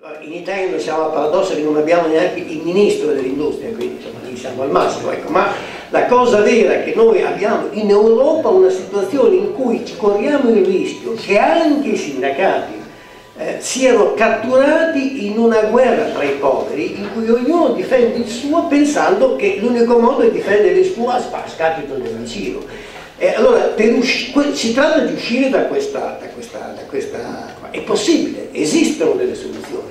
In Italia noi siamo al paradosso che non abbiamo neanche il ministro dell'industria, quindi insomma, lì siamo al massimo, ecco. Ma la cosa vera è che noi abbiamo in Europa una situazione in cui corriamo il rischio che anche i sindacati siano catturati in una guerra tra i poveri in cui ognuno difende il suo pensando che l'unico modo è difendere il suo a scapito del vicino. Allora si tratta di uscire da questa è possibile, esistono delle soluzioni.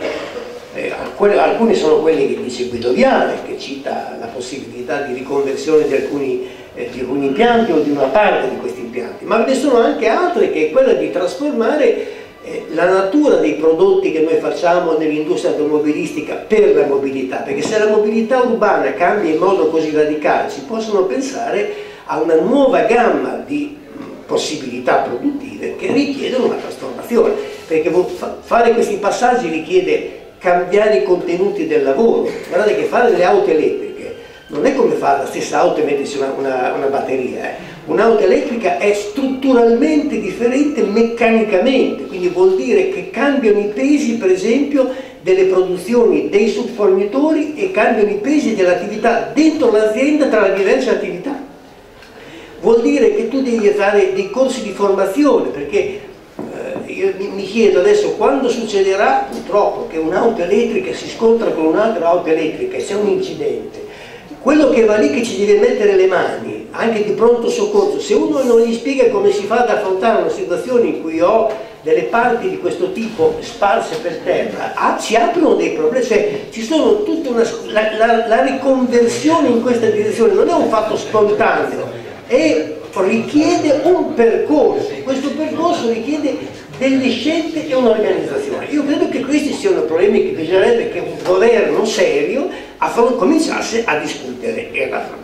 Alcuni sono quelli che dice Guido Viale, che cita la possibilità di riconversione di alcuni impianti o di una parte di questi impianti, ma ve ne sono anche altre, che è quella di trasformare la natura dei prodotti che noi facciamo nell'industria automobilistica per la mobilità, perché se la mobilità urbana cambia in modo così radicale si possono pensare a una nuova gamma di possibilità produttive che richiedono una trasformazione, perché fare questi passaggi richiede cambiare i contenuti del lavoro. Guardate che fare le auto elettriche non è come fare la stessa auto e mettersi una batteria. Un'auto elettrica è strutturalmente differente meccanicamente, quindi vuol dire che cambiano i pesi, per esempio, delle produzioni dei subfornitori e cambiano i pesi dell'attività dentro l'azienda tra le diverse attività. Vuol dire che tu devi fare dei corsi di formazione, perché io mi chiedo adesso quando succederà purtroppo che un'auto elettrica si scontra con un'altra auto elettrica e c'è un incidente. Quello che va lì che ci deve mettere le mani, anche di pronto soccorso, se uno non gli spiega come si fa ad affrontare una situazione in cui ho delle parti di questo tipo sparse per terra, si aprono dei problemi, cioè ci sono tutta la riconversione in questa direzione non è un fatto spontaneo, richiede un percorso, questo percorso richiede delle scelte e un'organizzazione. Io credo che questi siano problemi che bisognerebbe che un governo serio cominciasse a discutere e ad affrontare.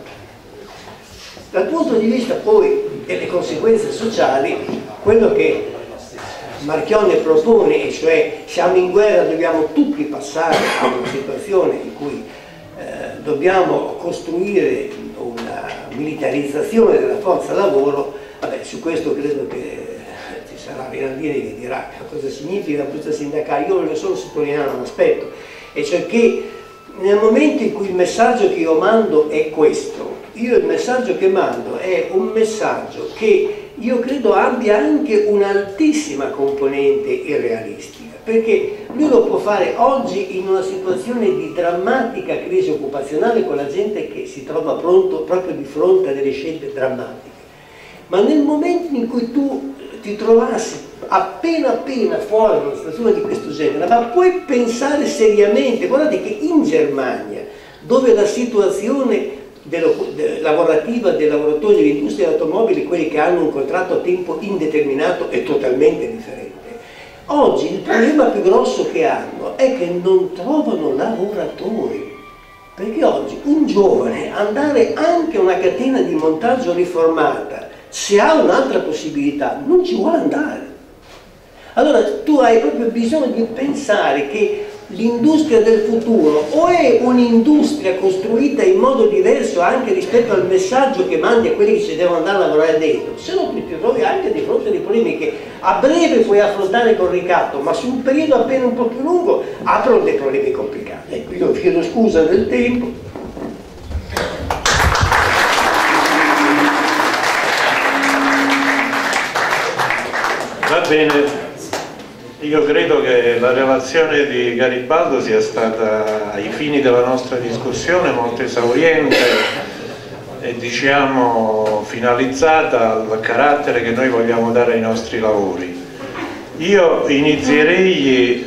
Dal punto di vista poi delle conseguenze sociali, quello che Marchionne propone, e cioè siamo in guerra, dobbiamo tutti passare a una situazione in cui dobbiamo costruire una militarizzazione della forza lavoro, vabbè, su questo credo che ci sarà Rinaldini che dirà cosa significa la busta sindacale. Io voglio solo sottolineare un aspetto, e cioè che nel momento in cui il messaggio che io mando è questo, il messaggio che mando è un messaggio che io credo abbia anche un'altissima componente irrealistica, perché lui lo può fare oggi in una situazione di drammatica crisi occupazionale con la gente che si trova proprio di fronte a delle scelte drammatiche, ma nel momento in cui tu ti trovassi appena fuori da una situazione di questo genere, ma puoi pensare seriamente, guardate che in Germania, dove la situazione lavorativa dei lavoratori dell'industria dell'automobile, quelli che hanno un contratto a tempo indeterminato, è totalmente differente. Oggi il problema più grosso che hanno è che non trovano lavoratori, perché oggi un giovane andare anche a una catena di montaggio riformata, se ha un'altra possibilità, non ci vuole andare. Allora tu hai proprio bisogno di pensare che l'industria del futuro o è un'industria costruita in modo diverso anche rispetto al messaggio che mandi a quelli che ci devono andare a lavorare dentro, se no tu ti trovi anche di fronte a dei problemi che a breve puoi affrontare con ricatto, ma su un periodo appena un po' più lungo aprono dei problemi complicati. Ecco, io chiedo scusa del tempo. Va bene. Io credo che la relazione di Garibaldo sia stata, ai fini della nostra discussione, molto esauriente e diciamo finalizzata al carattere che noi vogliamo dare ai nostri lavori. Io inizierei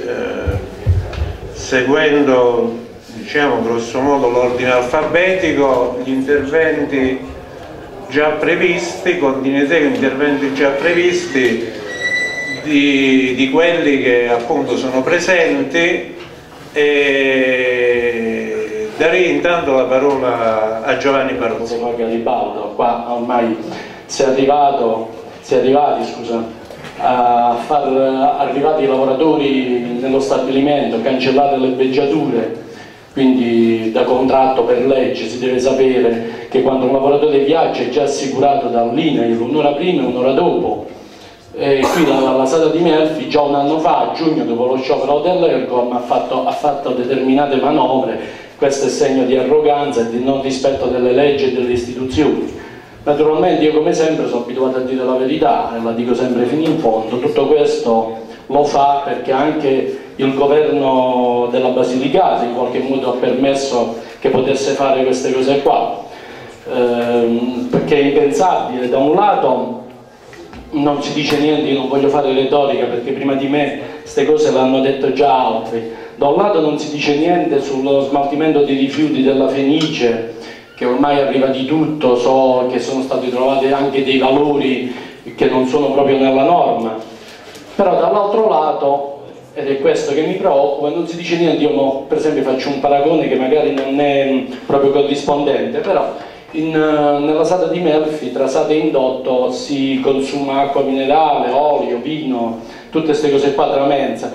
seguendo, diciamo grosso modo, l'ordine alfabetico, gli interventi già previsti, continuerei con gli interventi già previsti di quelli che appunto sono presenti, e darei intanto la parola a Giovanni Barozzi. Garibaldo, qua ormai si è arrivati a far arrivare i lavoratori nello stabilimento, cancellare le beggiature, quindi da contratto per legge si deve sapere che quando un lavoratore viaggia è già assicurato dall'INAIL un'ora prima e un'ora dopo. qui la Sala di Melfi già un anno fa, a giugno, dopo lo sciopero dell'Ercom, ha fatto determinate manovre. Questo è segno di arroganza e di non rispetto delle leggi e delle istituzioni. Naturalmente io, come sempre, sono abituato a dire la verità e la dico sempre fino in fondo. Tutto questo lo fa perché anche il governo della Basilicata in qualche modo ha permesso che potesse fare queste cose qua, perché è impensabile. Da un lato non si dice niente, io non voglio fare retorica perché prima di me queste cose l'hanno detto già altri. Da un lato non si dice niente sullo smaltimento dei rifiuti della Fenice, che ormai arriva di tutto, so che sono stati trovati anche dei valori che non sono proprio nella norma, però dall'altro lato, ed è questo che mi preoccupa, non si dice niente. Io per esempio faccio un paragone che magari non è proprio corrispondente, però nella Sala di Melfi, tra Sate e Indotto, si consuma acqua minerale, olio, vino, tutte queste cose qua tra mensa.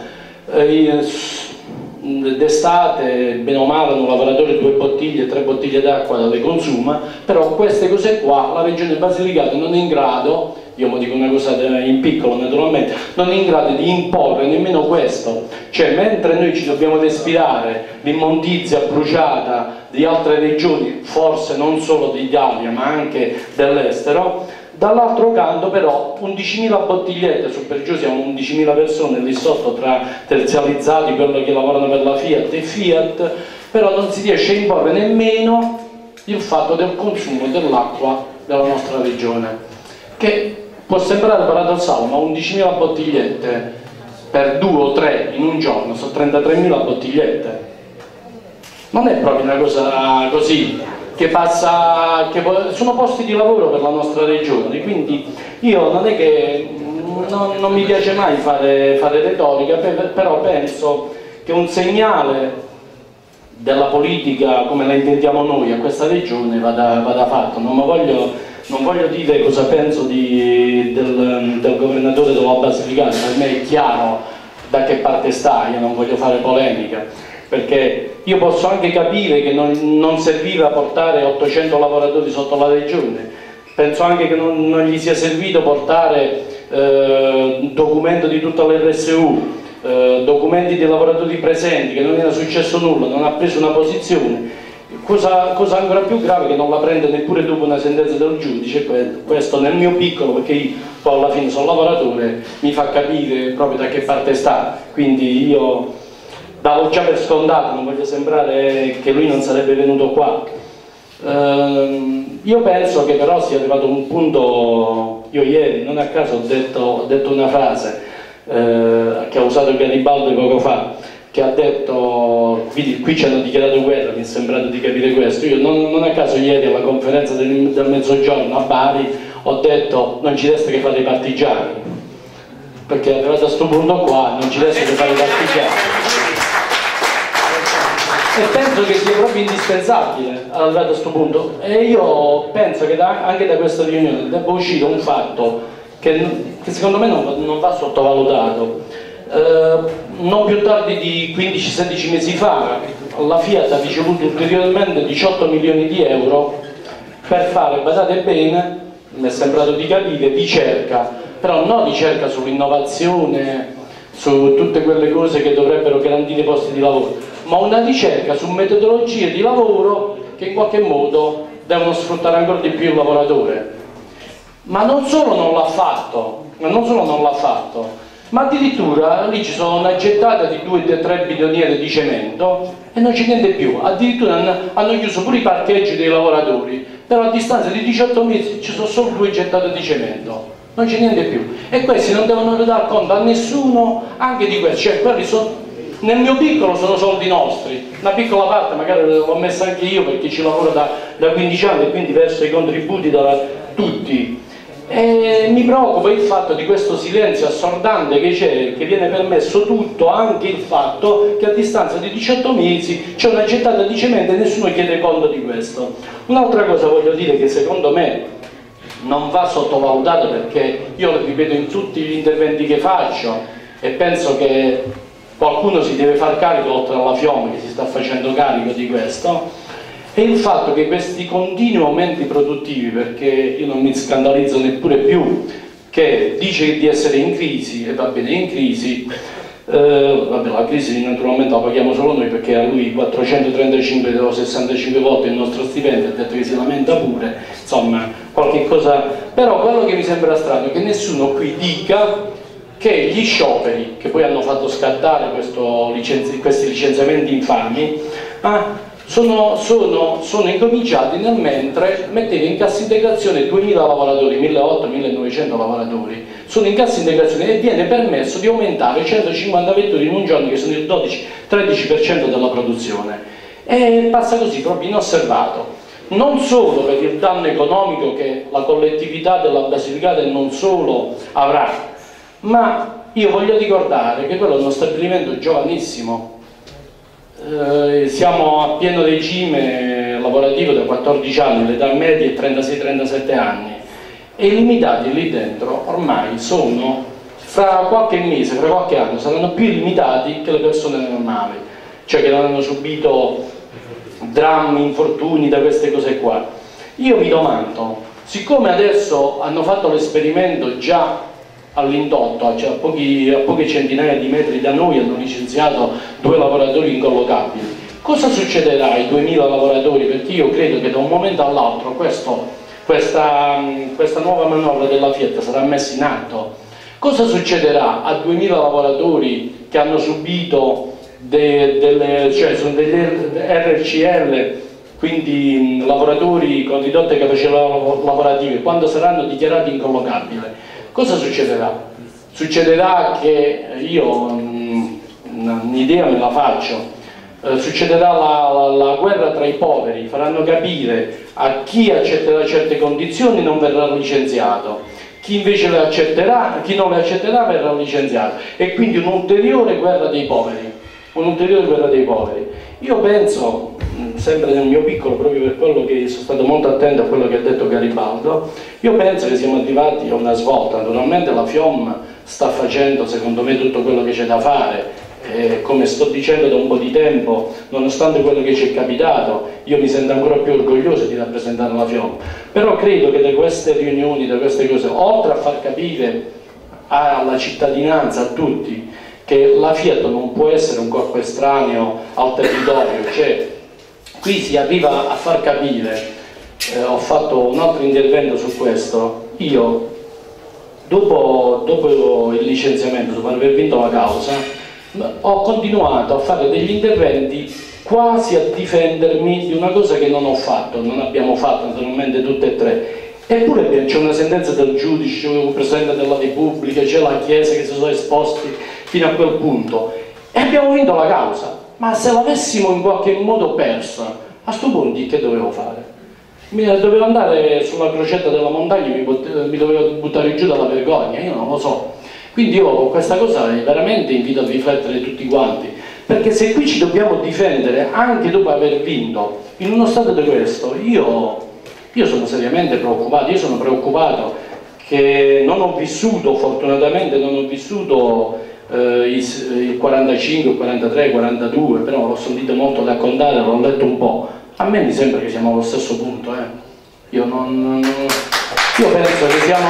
D'estate, bene o male, un lavoratore 2 bottiglie, 3 bottiglie d'acqua le consuma, però queste cose qua la Regione Basilicata non è in grado, io mi dico una cosa in piccolo naturalmente, non è in grado di imporre nemmeno questo. Cioè, mentre noi ci dobbiamo respirare l'immondizia bruciata di altre regioni, forse non solo d'Italia ma anche dell'estero, dall'altro canto però 11.000 bottigliette, su per giù siamo 11.000 persone lì sotto, tra terzializzati, quelli che lavorano per la Fiat e Fiat, però non si riesce a imporre nemmeno il fatto del consumo dell'acqua della nostra regione, che può sembrare paradossale, ma 11.000 bottigliette per 2 o 3 in un giorno sono 33.000 bottigliette. Non è proprio una cosa così che passa, che sono posti di lavoro per la nostra regione, quindi io non è che non mi piace mai fare retorica, però penso che un segnale della politica come la intendiamo noi a questa regione vada fatto. Non voglio dire cosa penso del governatore della Basilicata, per me è chiaro da che parte sta, io non voglio fare polemica, perché io posso anche capire che non serviva portare 800 lavoratori sotto la regione, penso anche che non gli sia servito portare documento di tutta l'RSU, documenti dei lavoratori presenti, che non era successo nulla, non ha preso una posizione. Cosa ancora più grave, che non la prende neppure dopo una sentenza del giudice. Questo nel mio piccolo, perché io poi alla fine sono lavoratore, mi fa capire proprio da che parte sta. Quindi io davo già per scontato, non voglio sembrare che lui non sarebbe venuto qua. Io penso che però sia arrivato un punto. Io ieri non a caso ho detto una frase che ha usato Garibaldi poco fa, che ha detto, qui ci hanno dichiarato guerra, mi è sembrato di capire questo. Io non a caso ieri alla conferenza del mezzogiorno a Bari ho detto non ci resta che fare i partigiani, perché arrivato a questo punto qua non ci resta che fare i partigiani, e penso che sia proprio indispensabile arrivato a questo punto. E io penso che anche da questa riunione debba uscire un fatto che secondo me non va sottovalutato. Non più tardi di 15-16 mesi fa la Fiat ha ricevuto ulteriormente 18 milioni di euro per fare, badate bene, mi è sembrato di capire, ricerca, però non ricerca sull'innovazione, su tutte quelle cose che dovrebbero garantire posti di lavoro, ma una ricerca su metodologie di lavoro che in qualche modo devono sfruttare ancora di più il lavoratore. Ma non solo non l'ha fatto, ma addirittura lì ci sono una gettata di 2-3 bidoniere di cemento e non c'è niente più. Addirittura hanno chiuso pure i parcheggi dei lavoratori, però a distanza di 18 mesi ci sono solo 2 gettate di cemento, non c'è niente più, e questi non devono dar conto a nessuno anche di questo. Cioè, quelli sono, nel mio piccolo sono soldi nostri, una piccola parte magari l'ho messa anche io perché ci lavoro da 15 anni e quindi verso i contributi da tutti. E mi preoccupa il fatto di questo silenzio assordante che c'è, che viene permesso tutto, anche il fatto che a distanza di 18 mesi c'è una gettata di cemento e nessuno chiede conto di questo. Un'altra cosa voglio dire che secondo me non va sottovalutato, perché io lo ripeto in tutti gli interventi che faccio e penso che qualcuno si deve far carico, oltre alla Fiume che si sta facendo carico di questo, è il fatto che questi continui aumenti produttivi, perché io non mi scandalizzo neppure più che dice di essere in crisi, e va bene, in crisi, vabbè, la crisi naturalmente la paghiamo solo noi, perché a lui 435 o 65 volte il nostro stipendio, ha detto che si lamenta pure, insomma qualche cosa. Però quello che mi sembra strano è che nessuno qui dica che gli scioperi che poi hanno fatto scattare questi licenziamenti infami sono incominciati nel mentre metteva in cassa integrazione 2000 lavoratori, 1800-1900 lavoratori, sono in cassa integrazione e viene permesso di aumentare 150 vetture in un giorno, che sono il 12-13% della produzione, e passa così proprio inosservato, non solo per il danno economico che la collettività della Basilicata non solo avrà, ma io voglio ricordare che quello è uno stabilimento giovanissimo. Siamo a pieno regime lavorativo da 14 anni, l'età media è 36-37 anni, e i limitati lì dentro ormai sono, fra qualche mese, fra qualche anno, saranno più limitati che le persone normali, cioè che non hanno subito drammi, infortuni da queste cose qua. Io mi domando, siccome adesso hanno fatto l'esperimento già all'indotto, cioè a poche centinaia di metri da noi hanno licenziato 2 lavoratori incollocabili, cosa succederà ai 2000 lavoratori? Perché io credo che da un momento all'altro questa nuova manovra della Fiat sarà messa in atto. Cosa succederà a 2000 lavoratori che hanno subito sono degli RCL, quindi lavoratori con ridotte capacità lavorative, quando saranno dichiarati incollocabili? Cosa succederà? Succederà che io un'idea me la faccio, succederà la guerra tra i poveri, faranno capire a chi accetterà certe condizioni non verrà licenziato, chi invece le accetterà, chi non le accetterà verrà licenziato, e quindi un'ulteriore guerra dei poveri, un'ulteriore guerra dei poveri. Io penso, sempre nel mio piccolo, proprio per quello che sono stato molto attento a quello che ha detto Garibaldo, io penso che siamo arrivati a una svolta. Naturalmente la FIOM sta facendo secondo me tutto quello che c'è da fare, come sto dicendo da un po' di tempo, nonostante quello che ci è capitato, io mi sento ancora più orgoglioso di rappresentare la FIOM, però credo che da queste riunioni, da queste cose, oltre a far capire alla cittadinanza, a tutti, che la Fiat non può essere un corpo estraneo al territorio, cioè qui si arriva a far capire, ho fatto un altro intervento su questo, io dopo il licenziamento, dopo aver vinto la causa, ho continuato a fare degli interventi quasi a difendermi di una cosa che non ho fatto, non abbiamo fatto naturalmente tutte e tre. Eppure c'è una sentenza del giudice, c'è un Presidente della Repubblica, c'è la Chiesa che si sono esposti fino a quel punto e abbiamo vinto la causa. Ma se l'avessimo in qualche modo persa, a questo punto che dovevo fare? Dovevo andare sulla crocetta della montagna, mi dovevo buttare giù dalla vergogna, io non lo so. Quindi io questa cosa veramente invito a riflettere tutti quanti, perché se qui ci dobbiamo difendere anche dopo aver vinto, in uno stato di questo, io sono seriamente preoccupato. Io sono preoccupato che non ho vissuto, fortunatamente non ho vissuto il 45, il 43, il 42, però l'ho sentito molto raccontare, l'ho letto un po'. A me mi sembra che siamo allo stesso punto. Io penso che siamo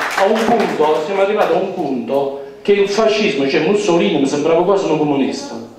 arrivati a un punto che il fascismo, cioè Mussolini, mi sembrava quasi un comunista.